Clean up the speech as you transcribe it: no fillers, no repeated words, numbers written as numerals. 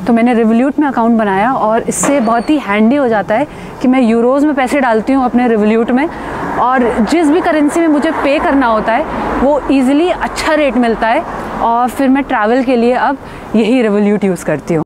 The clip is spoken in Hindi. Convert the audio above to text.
तो मैंने रिवोल्यूट में अकाउंट बनाया और इससे बहुत ही हैंडी हो जाता है कि मैं यूरोज़ में पैसे डालती हूँ अपने रिवोल्यूट में, और जिस भी करेंसी में मुझे पे करना होता है वो ईज़िली अच्छा रेट मिलता है, और फिर मैं ट्रैवल के लिए अब यही रिवोल्यूट यूज़ करती हूँ।